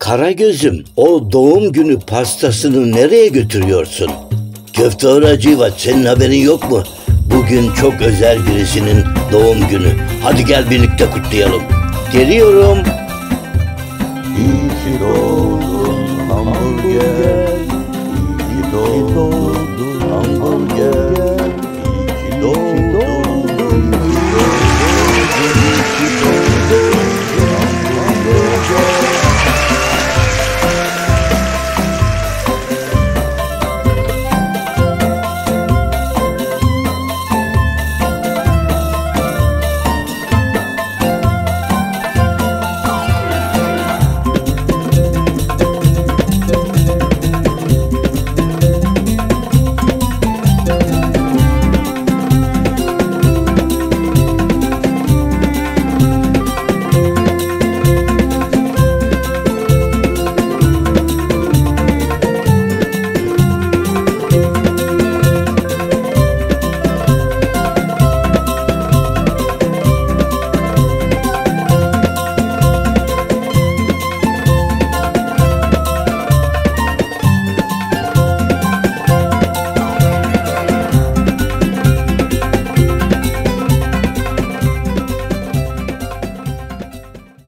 Karagöz'üm, o doğum günü pastasını nereye götürüyorsun? Köfteci Hacivat, senin haberin yok mu? Bugün çok özel birisinin doğum günü. Hadi gel birlikte kutlayalım. Geliyorum. İyi ki doğdun hamburger, iyi ki doğdun hamburger.